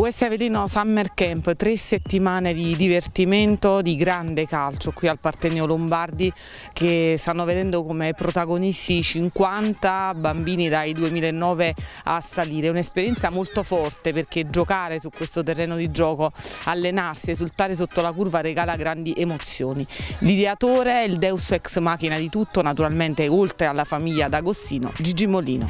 US Avellino Summer Camp, 3 settimane di divertimento, di grande calcio qui al Partenio Lombardi, che stanno vedendo come protagonisti 50 bambini dai 2009 a salire. Un'esperienza molto forte, perché giocare su questo terreno di gioco, allenarsi, esultare sotto la curva regala grandi emozioni. L'ideatore è il Deus ex machina di tutto, naturalmente, oltre alla famiglia D'Agostino, Gigi Molino.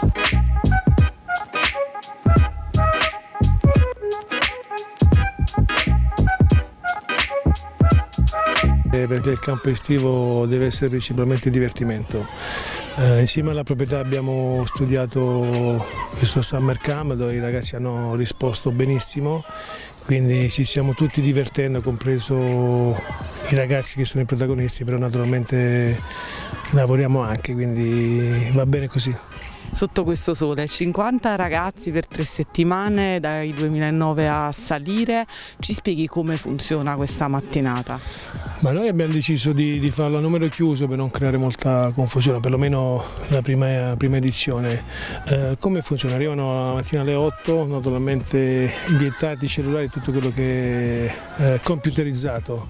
Perché il campo estivo deve essere principalmente divertimento. Insieme alla proprietà abbiamo studiato questo Summer Camp dove i ragazzi hanno risposto benissimo, quindi ci stiamo tutti divertendo, compreso i ragazzi che sono i protagonisti, però naturalmente lavoriamo anche, quindi va bene così. Sotto questo sole, 50 ragazzi per 3 settimane dai 2009 a salire, ci spieghi come funziona questa mattinata? Ma noi abbiamo deciso di farlo a numero chiuso per non creare molta confusione, perlomeno la prima edizione. Come funziona? Arrivano la mattina alle 8, naturalmente vietati i cellulari, tutto quello che è computerizzato.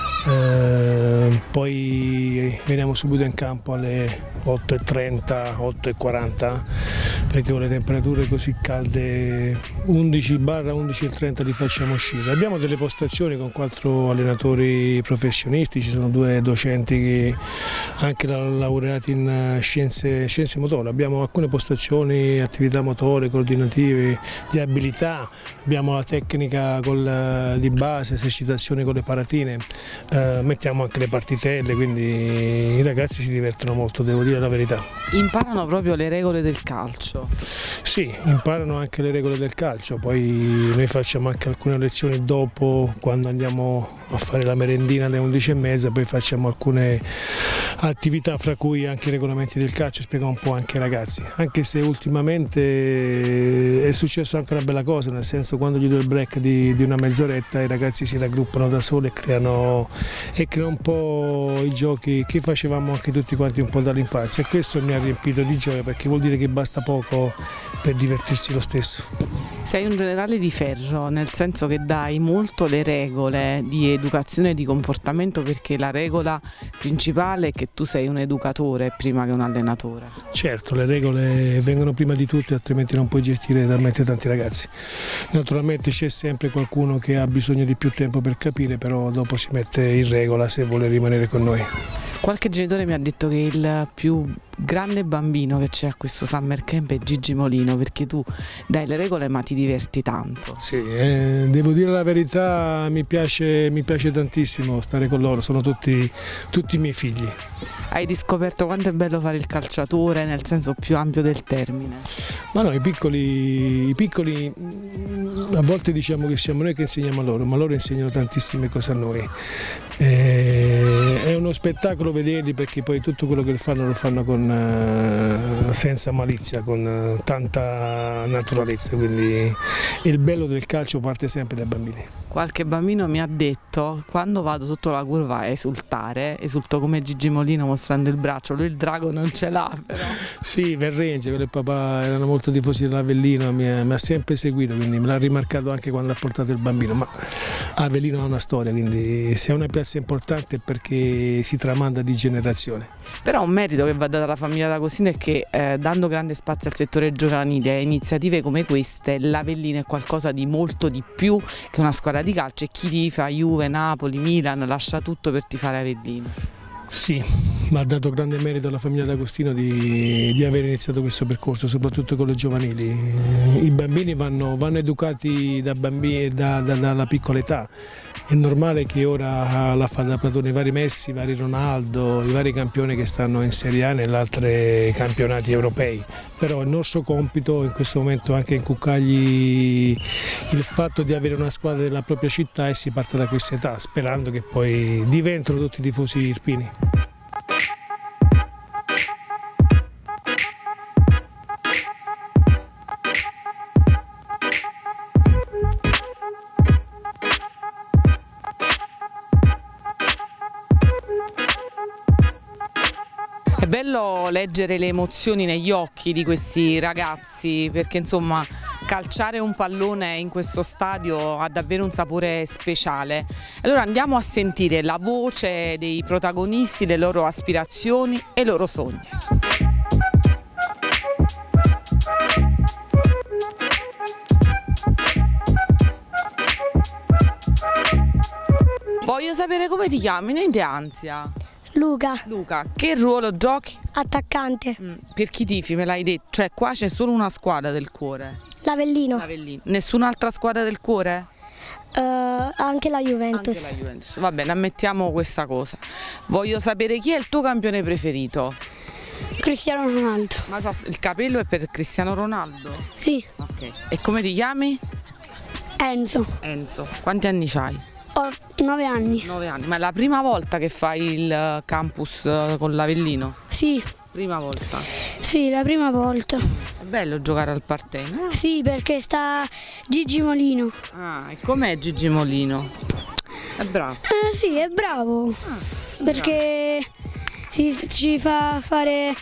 Poi veniamo subito in campo alle 8:30, 8:40, perché con le temperature così calde 11-11:30 li facciamo uscire. Abbiamo delle postazioni con 4 allenatori professionisti, ci sono 2 docenti che anche laureati in scienze motorie. Abbiamo alcune postazioni, attività motorie, coordinative, di abilità, abbiamo la tecnica di base, esercitazioni con le paratine. Mettiamo anche le partitelle, quindi i ragazzi si divertono molto, devo dire la verità. Imparano proprio le regole del calcio? Sì, imparano anche le regole del calcio, poi noi facciamo anche alcune lezioni dopo, quando andiamo a fare la merendina alle 11:30, poi facciamo alcune attività, fra cui anche i regolamenti del calcio, spieghiamo un po' anche ai ragazzi, anche se ultimamente è successo anche una bella cosa, nel senso, quando gli do il break di una mezz'oretta i ragazzi si raggruppano da soli e creano un po' i giochi che facevamo anche tutti quanti un po' dall'infanzia, e questo mi ha riempito di gioia, perché vuol dire che basta poco per divertirsi lo stesso. Sei un generale di ferro, nel senso che dai molto le regole di educazione e di comportamento, perché la regola principale è che tu sei un educatore prima che un allenatore. Certo, le regole vengono prima di tutto, altrimenti non puoi gestire talmente tanti ragazzi. Naturalmente c'è sempre qualcuno che ha bisogno di più tempo per capire, però dopo si mette in regola se vuole rimanere con noi. Qualche genitore mi ha detto che il più grande bambino che c'è a questo Summer Camp è Gigi Molino, perché tu dai le regole ma ti diverti tanto. Sì, devo dire la verità, mi piace tantissimo stare con loro, sono tutti i miei figli. Hai riscoperto quanto è bello fare il calciatore nel senso più ampio del termine? Ma no, i piccoli a volte diciamo che siamo noi che insegniamo a loro, ma loro insegnano tantissime cose a noi. È uno spettacolo vederli, perché poi tutto quello che fanno lo fanno senza malizia, con tanta naturalezza, quindi il bello del calcio parte sempre dai bambini. Qualche bambino mi ha detto: quando vado sotto la curva a esultare, esulto come Gigi Molino mostrando il braccio, lui il drago non ce l'ha però. Sì, Verrenze, quello il papà, erano molto tifosi dell'Avellino, mi ha sempre seguito, quindi me l'ha rimarcato anche quando ha portato il bambino, ma Avellino ha una storia, quindi se è una piazza importante è perché si tramanda di generazione. Però un merito che va dato alla famiglia D'Agostino è che dando grande spazio al settore giovanile e iniziative come queste, l'Avellino è qualcosa di molto di più che una squadra di calcio, e chi tifa Juve, Napoli, Milan lascia tutto per tifare Avellino. Sì, ma ha dato grande merito alla famiglia D'Agostino di aver iniziato questo percorso, soprattutto con le giovanili. I bambini vanno educati dalla piccola età. È normale che ora la fa da padrone i vari Messi, i vari Ronaldo, i vari campioni che stanno in Serie A e negli altri campionati europei. Però il nostro compito in questo momento è anche inculcargli il fatto di avere una squadra della propria città, e si parte da questa età, sperando che poi diventino tutti tifosi irpini. È bello leggere le emozioni negli occhi di questi ragazzi, perché insomma calciare un pallone in questo stadio ha davvero un sapore speciale. Allora andiamo a sentire la voce dei protagonisti, le loro aspirazioni e i loro sogni. Voglio sapere come ti chiami, niente ansia. Luca, Luca, che ruolo giochi? attaccante. Per chi tifi, me l'hai detto, cioè qua c'è solo una squadra del cuore. L'Avellino, L'Avellino. Nessun'altra squadra del cuore? anche la Juventus. Anche la Juventus. Va bene, ammettiamo questa cosa. Voglio sapere chi è il tuo campione preferito. Cristiano Ronaldo. Ma il capello è per Cristiano Ronaldo? Sì, Ok. E come ti chiami? Enzo. Enzo. Quanti anni hai? Ho 9 anni. 9 anni. Ma è la prima volta che fai il campus con l'Avellino? Sì, Prima volta. sì, la prima volta. È bello giocare al Partenio. Sì, perché sta Gigi Molino. Ah, e com'è Gigi Molino? È bravo. Sì, è bravo. Perché ci fa fare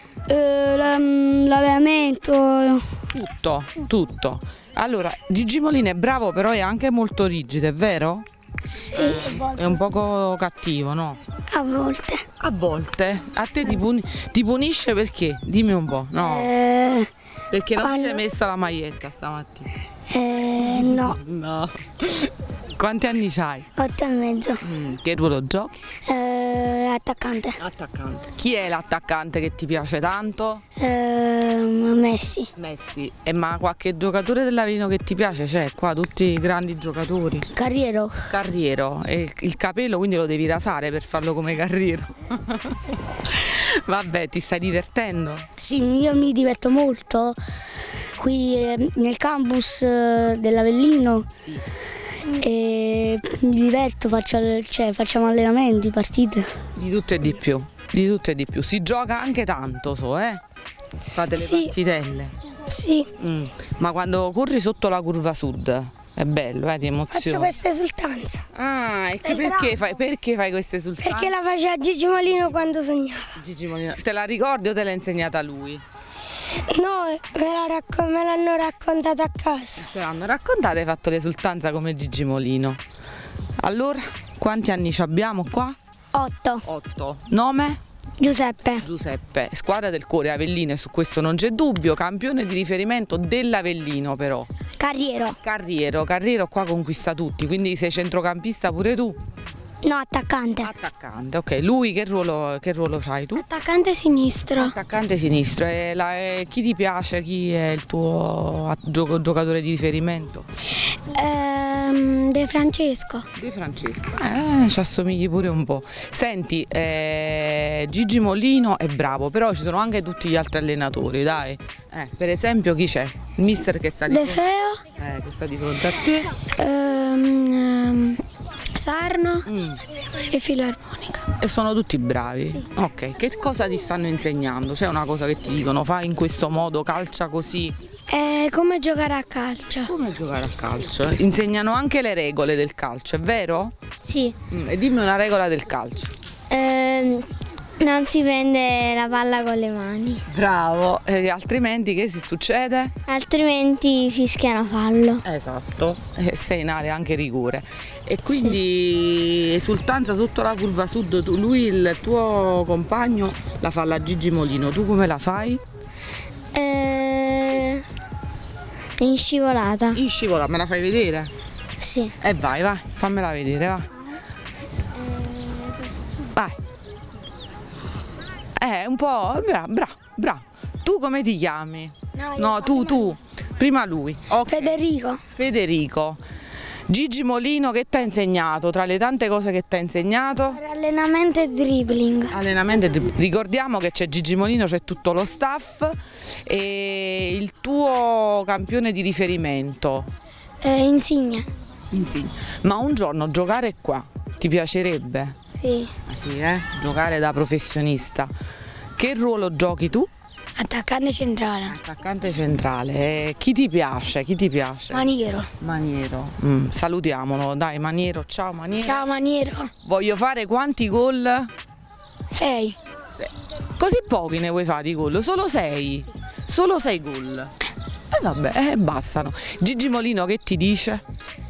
l'allenamento. Tutto. Allora, Gigi Molino è bravo, però è anche molto rigido, è vero? Sì, È un poco cattivo, no? a volte. A volte. A te ti punisce perché? Dimmi un po'. No, perché non ti quando- sei messa la maglietta stamattina? No, No. Quanti anni hai? 8 e mezzo. Che ruolo giochi? Attaccante. Attaccante. Chi è l'attaccante che ti piace tanto? Messi. Messi. Ma qualche giocatore dell'Avellino che ti piace? C'è qua tutti i grandi giocatori. Carriero. Carriero. E il capello quindi lo devi rasare per farlo come Carriero. Vabbè, ti stai divertendo? Sì, io mi diverto molto qui nel campus dell'Avellino. E mi diverto, facciamo allenamenti, partite. Di tutto e di più. Di tutto e di più. Si gioca anche tanto, Fate le Sì. partitelle. Sì, Ma quando corri sotto la curva sud è bello, ti faccio emoziona. questa esultanza. Ah, e perché fai queste esultanze? Perché la faceva Gigi Molino quando sognava. Gigi Molino, te la ricordi o te l'ha insegnata lui? No, me l'hanno raccontata a casa. Te l'hanno raccontata, hai fatto l'esultanza come Gigi Molino. Allora, quanti anni ci abbiamo qua? 8. 8. Nome? Giuseppe. Giuseppe. Squadra del cuore Avellino e su questo non c'è dubbio. Campione di riferimento dell'Avellino però. Carriero. Carriero qua conquista tutti, quindi sei centrocampista pure tu? No, attaccante. Attaccante, ok. Lui che ruolo c'hai tu? Attaccante sinistro. Attaccante sinistro. Chi ti piace? Chi è il tuo giocatore di riferimento? De Francesco. Di Francesco. Ci assomigli pure un po'. Senti, Gigi Molino è bravo, però ci sono anche tutti gli altri allenatori, dai. Per esempio chi c'è? Il mister che sta di De fronte, Feo. che sta di fronte a te. Sarno e Filarmonica. E sono tutti bravi? Sì. Ok, che cosa ti stanno insegnando? C'è una cosa che ti dicono, fai in questo modo, calcia così? Come giocare a calcio. Come giocare a calcio? Insegnano anche le regole del calcio, è vero? Sì. E dimmi una regola del calcio. Non si prende la palla con le mani, Bravo, altrimenti che si succede? altrimenti fischiano fallo. Esatto, sei in area anche rigore. E quindi esultanza sotto la curva sud, lui, il tuo compagno, la fa la Gigi Molino, tu come la fai? In scivolata. In scivola, me la fai vedere? Sì. Vai, fammela vedere, va. Vai. Un po', bravo. Tu come ti chiami? No, tu. Prima lui. Ok. Federico. Gigi Molino che ti ha insegnato? Tra le tante cose che ti ha insegnato? Allenamento e dribbling. Allenamento e dribbling. Ricordiamo che c'è Gigi Molino, c'è tutto lo staff e il tuo campione di riferimento? Insigne. Insigne. Ma un giorno giocare qua ti piacerebbe? Sì. Ah sì, giocare da professionista. Che ruolo giochi tu? Attaccante centrale. Attaccante centrale. Chi ti piace? Maniero. Maniero. Salutiamolo, dai Maniero, ciao Maniero. Ciao Maniero. Voglio fare quanti gol? 6. Così pochi ne vuoi fare di gol? Solo 6? Solo 6 gol? vabbè, bastano. Gigi Molino che ti dice?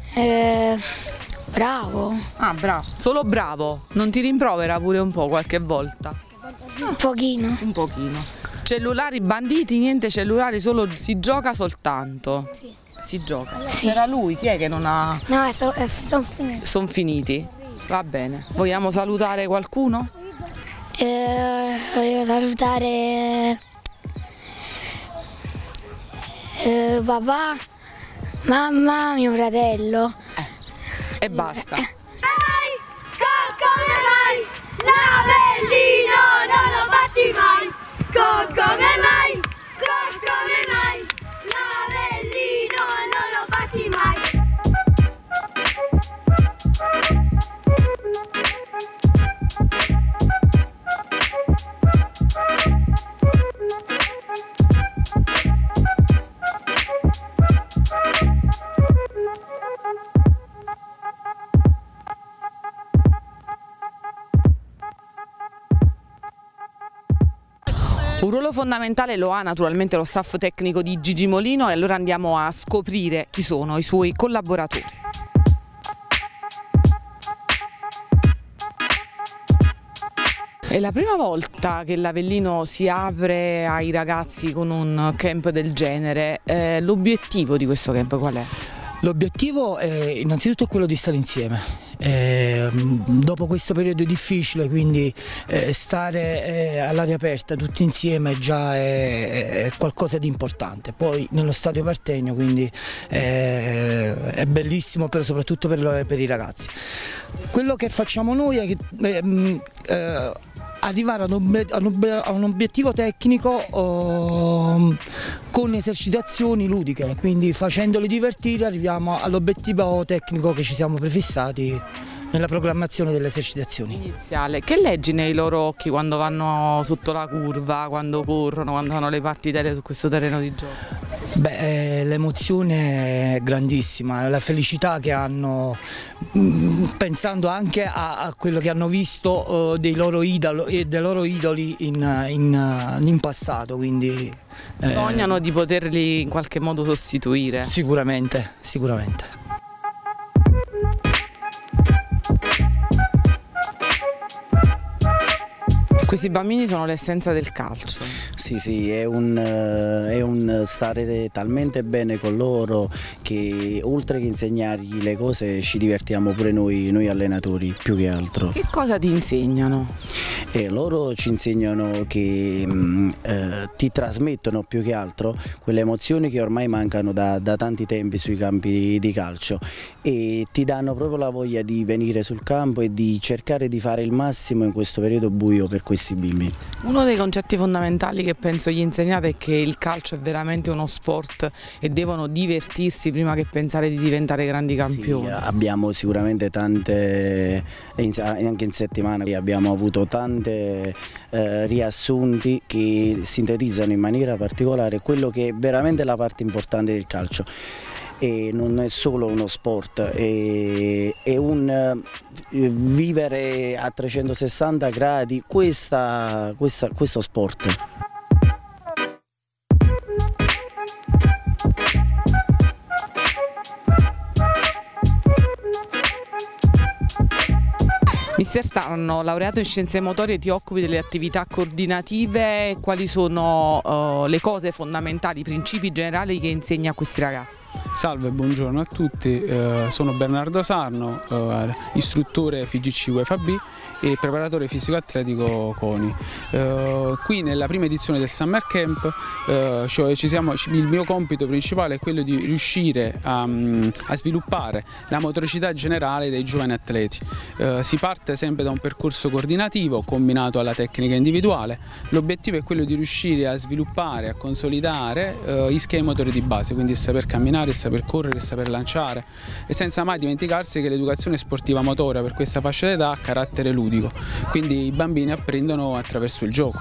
Bravo. Ah, bravo. Solo bravo? Non ti rimprovera pure un po' qualche volta? Un pochino. Un pochino. Cellulari banditi, niente cellulari, si gioca soltanto. Sì. Si gioca. Sì. C'era lui, chi è che non ha... No, sono finiti. Sono finiti. Va bene. Vogliamo salutare qualcuno? Voglio salutare papà, mamma, mio fratello. E basta. Mai, come mai, l'Avellino non lo batti mai, come mai, l'Avellino non lo batti mai. Un ruolo fondamentale lo ha naturalmente lo staff tecnico di Gigi Molino e allora andiamo a scoprire chi sono i suoi collaboratori. È la prima volta che l'Avellino si apre ai ragazzi con un camp del genere. L'obiettivo di questo camp qual è? L'obiettivo è innanzitutto quello di stare insieme, dopo questo periodo difficile, quindi stare all'aria aperta tutti insieme già è qualcosa di importante. Poi nello stadio Partenio, quindi è bellissimo soprattutto per i ragazzi. Quello che facciamo noi è che arrivare ad un obiettivo tecnico con esercitazioni ludiche, quindi facendoli divertire arriviamo all'obiettivo tecnico che ci siamo prefissati nella programmazione delle esercitazioni. Iniziale. Che leggi nei loro occhi quando vanno sotto la curva, quando corrono, quando fanno le partite su questo terreno di gioco? Beh, l'emozione è grandissima, la felicità che hanno, pensando anche a quello che hanno visto dei loro idoli in passato, quindi sognano di poterli in qualche modo sostituire. Sicuramente, sicuramente. Questi bambini sono l'essenza del calcio. Sì, è un stare talmente bene con loro che oltre che insegnargli le cose ci divertiamo pure noi allenatori più che altro. Che cosa ti insegnano? Loro ci insegnano che ti trasmettono più che altro quelle emozioni che ormai mancano da tanti tempi sui campi di calcio e ti danno proprio la voglia di venire sul campo e di cercare di fare il massimo in questo periodo buio per questi bimbi. Uno dei concetti fondamentali che penso gli insegnate è che il calcio è veramente uno sport e devono divertirsi prima che pensare di diventare grandi campioni. Sì, abbiamo sicuramente tante, anche in settimana abbiamo avuto tante riassunti che sintetizzano in maniera particolare quello che è veramente la parte importante del calcio. E non è solo uno sport, è un vivere a 360 gradi questo sport. Mister Starno, laureato in scienze motorie, ti occupi delle attività coordinative, quali sono le cose fondamentali, i principi generali che insegni a questi ragazzi? Salve, buongiorno a tutti, sono Bernardo Sarno, istruttore FIGC UEFA B e preparatore fisico-atletico CONI. Qui nella prima edizione del Summer Camp il mio compito principale è quello di riuscire a sviluppare la motoricità generale dei giovani atleti. Si parte sempre da un percorso coordinativo combinato alla tecnica individuale. L'obiettivo è quello di riuscire a sviluppare, a consolidare gli schemi motori di base, quindi saper camminare, saper correre, saper lanciare, e senza mai dimenticarsi che l'educazione sportiva motoria per questa fascia d'età ha carattere ludico, quindi i bambini apprendono attraverso il gioco.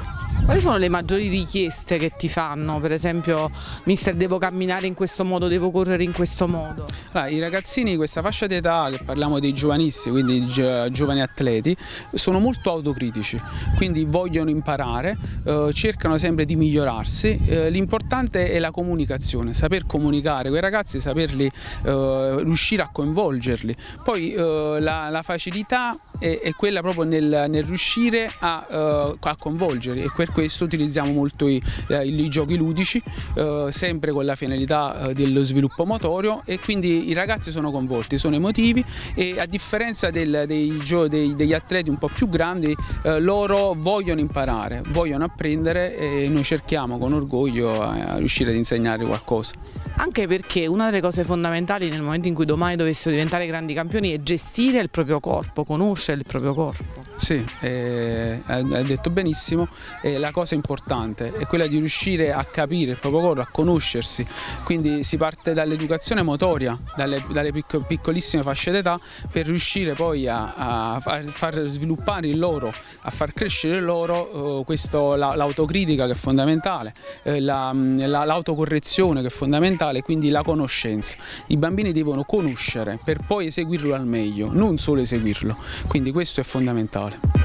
Quali sono le maggiori richieste che ti fanno? Per esempio, mister, devo camminare in questo modo, devo correre in questo modo? Allora, i ragazzini di questa fascia d'età, che parliamo dei giovanissimi, quindi giovani atleti, sono molto autocritici, quindi vogliono imparare, cercano sempre di migliorarsi. L'importante è la comunicazione, saper comunicare con i ragazzi, saperli riuscire a coinvolgerli. Poi la facilità è quella proprio nel riuscire a coinvolgerli, e per questo utilizziamo molto i giochi ludici, sempre con la finalità dello sviluppo motorio, e quindi i ragazzi sono coinvolti, sono emotivi, e a differenza degli atleti un po' più grandi, loro vogliono imparare, vogliono apprendere, e noi cerchiamo con orgoglio a riuscire ad insegnare qualcosa. Anche perché una delle cose fondamentali nel momento in cui domani dovessero diventare grandi campioni è gestire il proprio corpo, conoscere il proprio corpo. Sì, hai detto benissimo, la cosa importante è quella di riuscire a capire il proprio corpo, a conoscersi, quindi si parte dall'educazione motoria, dalle piccolissime fasce d'età, per riuscire poi a far sviluppare in loro, a far crescere in loro l'autocritica, che è fondamentale, l'autocorrezione, che è fondamentale, quindi la conoscenza. I bambini devono conoscere per poi eseguirlo al meglio, non solo eseguirlo, quindi questo è fondamentale.